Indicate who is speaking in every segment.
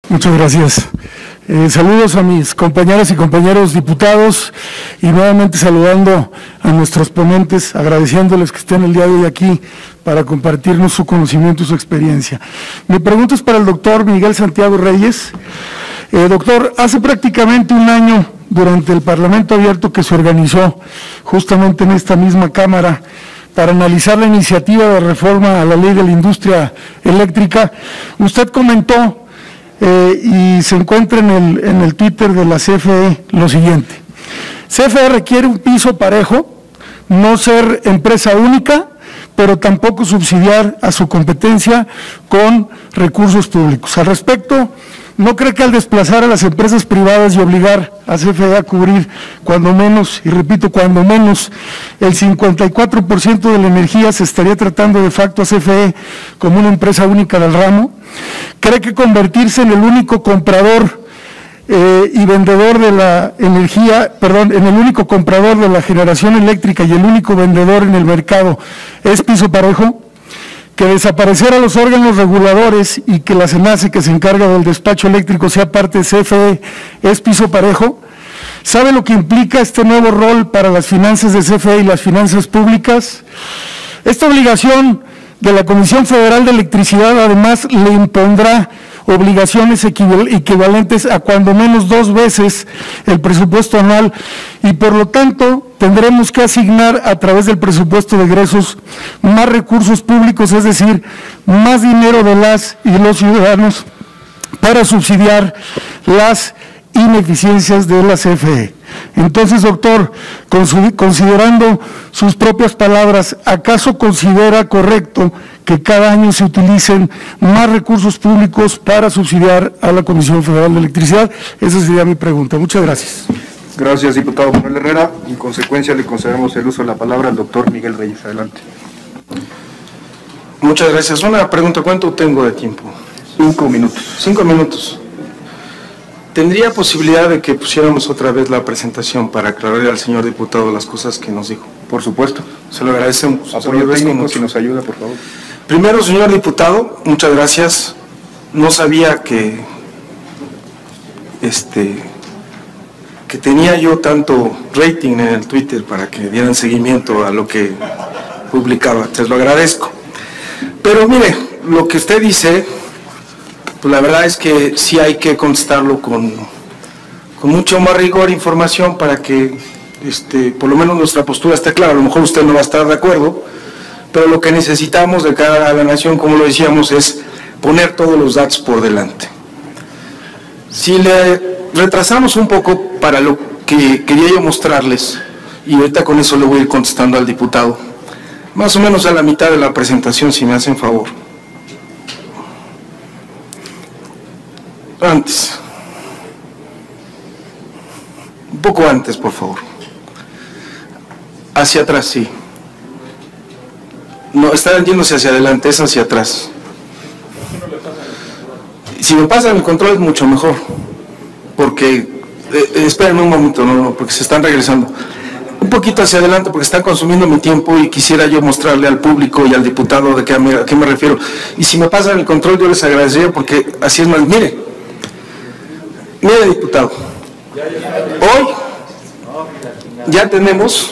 Speaker 1: Muchas gracias. Saludos a mis compañeras y compañeros diputados y nuevamente saludando a nuestros ponentes, agradeciéndoles que estén el día de hoy aquí para compartirnos su conocimiento y su experiencia. Mi pregunta es para el doctor Miguel Santiago Reyes. Doctor, hace prácticamente un año, durante el Parlamento Abierto que se organizó justamente en esta misma Cámara para analizar la iniciativa de reforma a la Ley de la Industria Eléctrica, usted comentó y se encuentra en el Twitter de la CFE lo siguiente: CFE requiere un piso parejo, no ser empresa única, pero tampoco subsidiar a su competencia con recursos públicos. Al respecto, ¿no cree que al desplazar a las empresas privadas y obligar a CFE a cubrir cuando menos, y repito, cuando menos, el 54% de la energía, se estaría tratando de facto a CFE como una empresa única del ramo? ¿Cree que convertirse en el único comprador y vendedor de la energía, en el único comprador de la generación eléctrica y el único vendedor en el mercado es piso parejo? ¿Que desaparecer a los órganos reguladores y que la SENACE, que se encarga del despacho eléctrico, sea parte de CFE, es piso parejo? ¿Sabe lo que implica este nuevo rol para las finanzas de CFE y las finanzas públicas? Esta obligación de la Comisión Federal de Electricidad además le impondrá obligaciones equivalentes a cuando menos 2 veces el presupuesto anual y por lo tanto tendremos que asignar a través del presupuesto de egresos más recursos públicos, es decir, más dinero de las y de los ciudadanos para subsidiar las ineficiencias de la CFE. Entonces, doctor, considerando sus propias palabras, ¿acaso considera correcto que cada año se utilicen más recursos públicos para subsidiar a la Comisión Federal de Electricidad? Esa sería mi pregunta. Muchas gracias.
Speaker 2: Gracias, diputado Manuel Herrera. En consecuencia, le concedemos el uso de la palabra al doctor Miguel Reyes. Adelante.
Speaker 3: Muchas gracias. Una pregunta, ¿cuánto tengo de tiempo?
Speaker 2: 5 minutos.
Speaker 3: 5 minutos. ¿Tendría posibilidad de que pusiéramos otra vez la presentación para aclararle al señor diputado las cosas que nos dijo?
Speaker 2: Por supuesto.
Speaker 3: Se lo agradecemos.
Speaker 2: Apoyo técnico, si nos ayuda, por favor.
Speaker 3: Primero, señor diputado, muchas gracias. No sabía que tenía yo tanto rating en el Twitter para que dieran seguimiento a lo que publicaba. Te lo agradezco. Pero mire, lo que usted dice, pues la verdad es que sí hay que contestarlo con mucho más rigor e información para que por lo menos nuestra postura esté clara. A lo mejor usted no va a estar de acuerdo, pero lo que necesitamos de cara a la nación, como lo decíamos, es poner todos los datos por delante. Si le retrasamos un poco para lo que quería yo mostrarles, y ahorita con eso le voy a ir contestando al diputado, más o menos a la mitad de la presentación, si me hacen favor. Antes. Un poco antes, por favor. Hacia atrás, sí. No, está yéndose hacia adelante, es hacia atrás. Si me pasan el control es mucho mejor, porque, espérenme un momento, no, porque se están regresando. Un poquito hacia adelante, porque están consumiendo mi tiempo y quisiera yo mostrarle al público y al diputado a qué me refiero. Y si me pasan el control yo les agradecería, porque así es más. Mire, diputado, hoy ya tenemos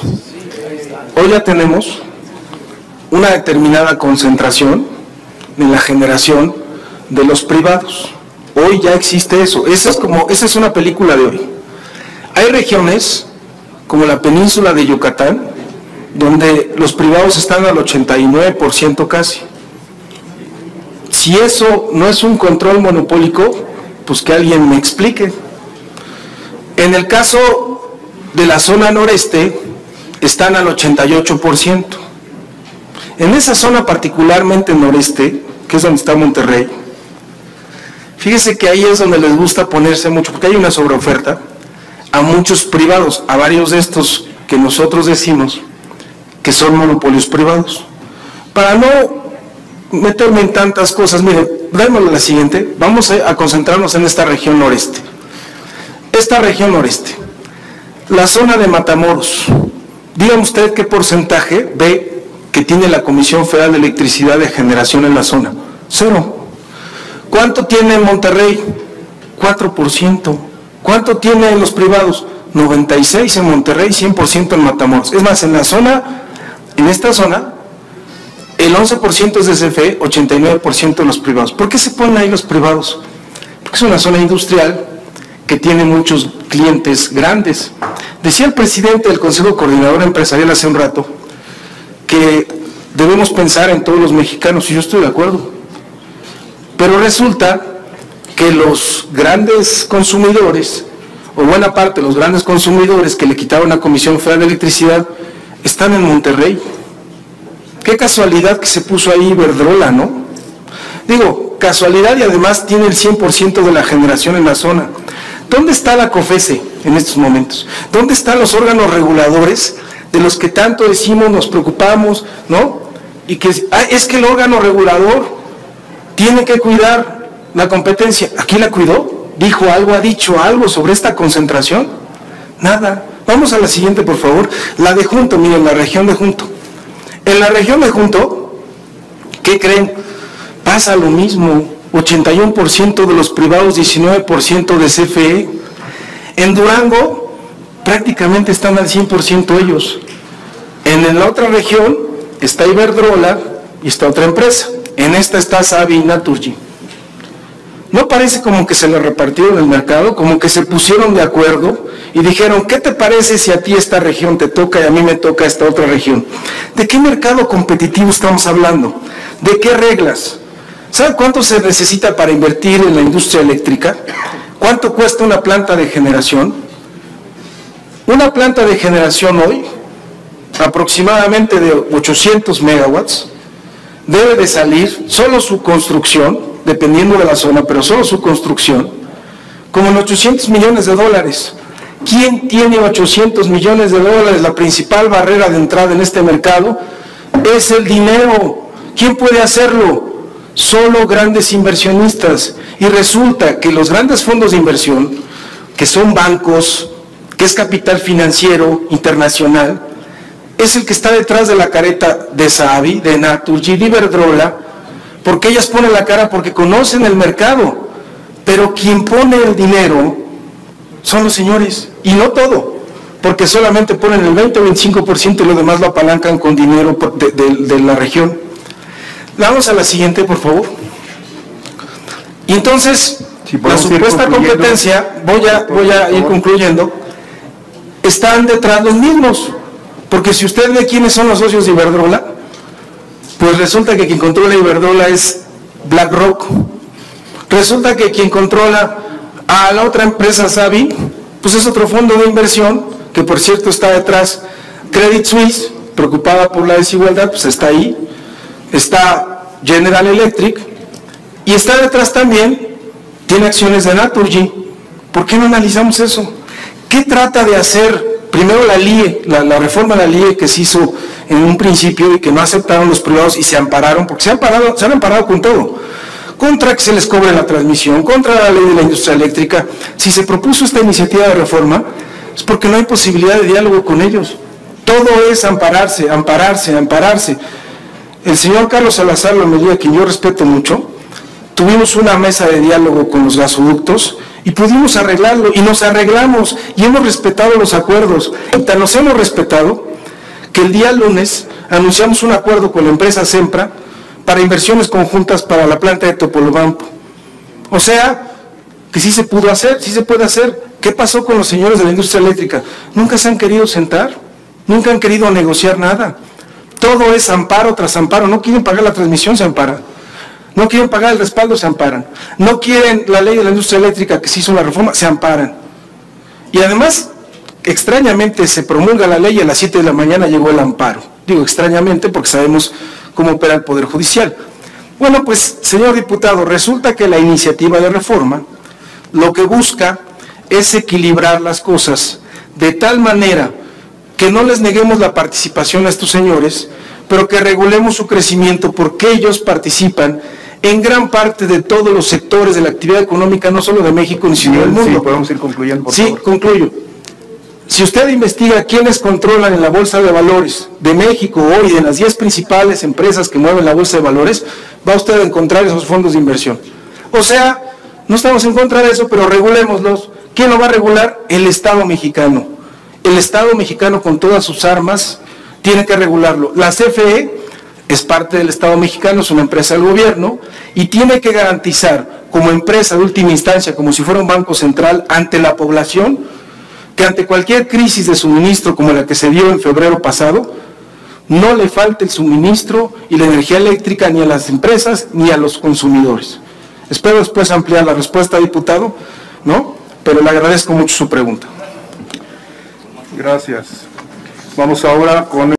Speaker 3: una determinada concentración en la generación de los privados. Hoy ya existe eso. Esa es una película de hoy. Hay regiones como la península de Yucatán donde los privados están al 89% casi. Si eso no es un control monopólico, pues que alguien me explique. En el caso de la zona noreste están al 88%. En esa zona particularmente noreste, que es donde está Monterrey, fíjese que ahí es donde les gusta ponerse mucho, porque hay una sobreoferta a muchos privados, a varios de estos que nosotros decimos que son monopolios privados. Para no meterme en tantas cosas, miren, démosle la siguiente, vamos a concentrarnos en esta región noreste. Esta región noreste, la zona de Matamoros, dígame usted qué porcentaje ve que tiene la Comisión Federal de Electricidad de generación en la zona. 0. ¿Cuánto tiene Monterrey? 4%. ¿Cuánto tienen los privados? 96% en Monterrey, 100% en Matamoros. Es más, en esta zona, el 11% es de CFE, 89% de los privados. ¿Por qué se ponen ahí los privados? Porque es una zona industrial que tiene muchos clientes grandes. Decía el presidente del Consejo Coordinador Empresarial hace un rato que debemos pensar en todos los mexicanos, y yo estoy de acuerdo. Pero resulta que los grandes consumidores, o buena parte de los grandes consumidores que le quitaron la Comisión Federal de Electricidad, están en Monterrey. Qué casualidad que se puso ahí Iberdrola, ¿no? Digo, casualidad, y además tiene el 100% de la generación en la zona. ¿Dónde está la COFESE en estos momentos? ¿Dónde están los órganos reguladores de los que tanto decimos, nos preocupamos, ¿no? Y que es que el órgano regulador tiene que cuidar la competencia. ¿Aquí la cuidó? ¿Dijo algo, ha dicho algo sobre esta concentración? Nada. Vamos a la siguiente, por favor. La de Junto, miren, la región de Junto. En la región de Junto, ¿qué creen? Pasa lo mismo. 81% de los privados, 19% de CFE. En Durango, prácticamente están al 100% ellos. En la otra región está Iberdrola y está otra empresa. En esta está Savi y Naturgy. ¿No parece como que se le repartieron el mercado? Como que se pusieron de acuerdo y dijeron, ¿qué te parece si a ti esta región te toca y a mí me toca esta otra región? ¿De qué mercado competitivo estamos hablando? ¿De qué reglas? ¿Sabe cuánto se necesita para invertir en la industria eléctrica? ¿Cuánto cuesta una planta de generación? Una planta de generación hoy, aproximadamente de 800 megawatts, debe de salir, solo su construcción, dependiendo de la zona, pero solo su construcción, como en 800 millones de dólares. ¿Quién tiene 800 millones de dólares? La principal barrera de entrada en este mercado es el dinero. ¿Quién puede hacerlo? Solo grandes inversionistas. Y resulta que los grandes fondos de inversión, que son bancos, que es capital financiero internacional, es el que está detrás de la careta de Savi, de Naturgy, de Iberdrola, porque ellas ponen la cara porque conocen el mercado, pero quien pone el dinero son los señores, y no todo, porque solamente ponen el 20 o 25% y lo demás lo apalancan con dinero de la región. Vamos a la siguiente, por favor. Y entonces, la supuesta competencia, voy a ir concluyendo, están detrás los mismos, porque si usted ve quiénes son los socios de Iberdrola, pues resulta que quien controla Iberdrola es BlackRock. Resulta que quien controla a la otra empresa Savi, pues es otro fondo de inversión, que por cierto está detrás. Credit Suisse, preocupada por la desigualdad, pues está ahí. Está General Electric, y está detrás también, tiene acciones de Naturgy. ¿Por qué no analizamos eso? ¿Qué trata de hacer? Primero la LIE, la reforma de la LIE que se hizo en un principio y que no aceptaron los privados y se ampararon, porque se han amparado con todo, contra que se les cobre la transmisión, contra la ley de la industria eléctrica. Si se propuso esta iniciativa de reforma, es porque no hay posibilidad de diálogo con ellos. Todo es ampararse, ampararse, ampararse. El señor Carlos Salazar Lomelí, a quien yo respeto mucho, tuvimos una mesa de diálogo con los gasoductos y pudimos arreglarlo, y nos arreglamos, y hemos respetado los acuerdos. Y tan nos hemos respetado que el día lunes anunciamos un acuerdo con la empresa Sempra para inversiones conjuntas para la planta de Topolobampo. O sea, que sí se pudo hacer, sí se puede hacer. ¿Qué pasó con los señores de la industria eléctrica? Nunca se han querido sentar, nunca han querido negociar nada. Todo es amparo tras amparo. No quieren pagar la transmisión, se amparan. No quieren pagar el respaldo, se amparan. No quieren la ley de la industria eléctrica que se hizo la reforma, se amparan. Y además, extrañamente se promulga la ley y a las 7 de la mañana llegó el amparo. Digo extrañamente porque sabemos cómo opera el Poder Judicial. Bueno, pues, señor diputado, resulta que la iniciativa de reforma lo que busca es equilibrar las cosas de tal manera que no les neguemos la participación a estos señores, pero que regulemos su crecimiento porque ellos participan en gran parte de todos los sectores de la actividad económica, no solo de México, sino del mundo.
Speaker 2: Sí, podemos ir concluyendo, por favor.
Speaker 3: Sí, concluyo. Si usted investiga quiénes controlan en la Bolsa de Valores de México hoy, de las 10 principales empresas que mueven la Bolsa de Valores, va usted a encontrar esos fondos de inversión. O sea, No estamos en contra de eso, pero regulémoslos. ¿Quién lo va a regular? El Estado mexicano. El Estado mexicano con todas sus armas tiene que regularlo. La CFE es parte del Estado mexicano, es una empresa del gobierno y tiene que garantizar como empresa de última instancia, como si fuera un banco central ante la población, que ante cualquier crisis de suministro como la que se dio en febrero pasado, no le falte el suministro y la energía eléctrica ni a las empresas ni a los consumidores. Espero después ampliar la respuesta, diputado, ¿no? Pero le agradezco mucho su pregunta.
Speaker 2: Gracias. Vamos ahora con